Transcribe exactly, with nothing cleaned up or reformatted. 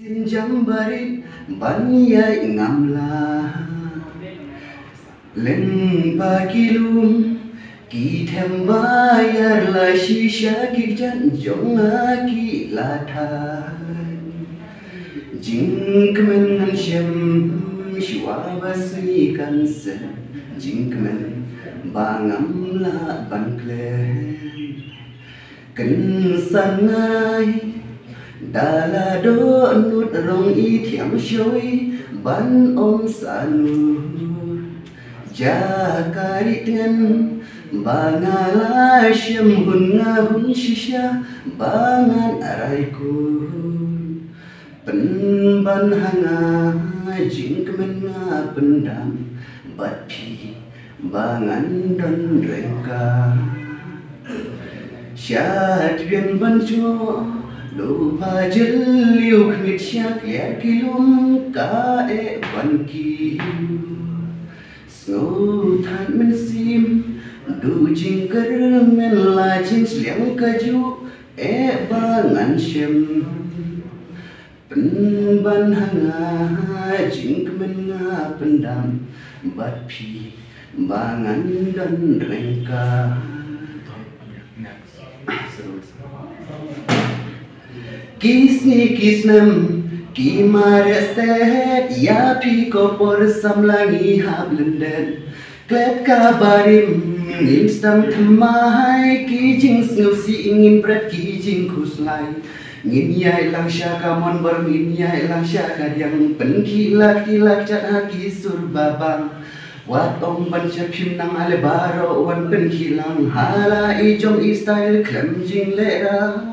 Jambarit banyai ngamla len pakilum ki thembayar la shisha ki jan jonga ki latha jingkmen han shem shwa basni kan se jingkmen bangam la bankle kan sangai Dala do nut rong i thiam shoi ban om sanu jakari ten bangala shem hun nga hun shisha bangan araiku pen ban hanga jingkmen nga pendam bat pi bangan don rengka syat bien ban cho lupa jeliu khmit syak yak kilum ka e ban ki snow than men sim du jing kar men la jing sliang ka ju e bangan shem pen ban hanga jing men nga pendam bat pi bangan dan rengka Kisni kisnam ki marestet ya pi ko por samlangi hablenden klet kabarim instam thamai ki jing snu si ingin brat ki jing khuslai ngin yai lang sha ka mon bar ngin yai lang sha ka yang pen ki lak ki lak chat ha ki sur babang wat om ban cha phim nang ale baro wan pen ki lang hala i jong i style klem jing le ra